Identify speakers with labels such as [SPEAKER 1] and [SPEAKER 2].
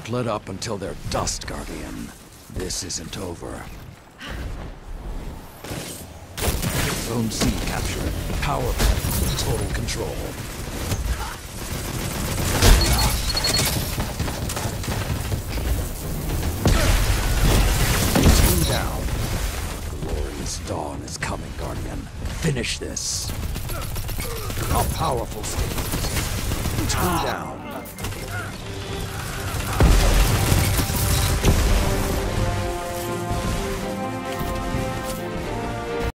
[SPEAKER 1] Don't let up until they're dust, Guardian. This isn't over. Zone C captured. Power plant, total control. Two down. Glorious dawn is coming, Guardian. Finish this. A powerful statement. Two down.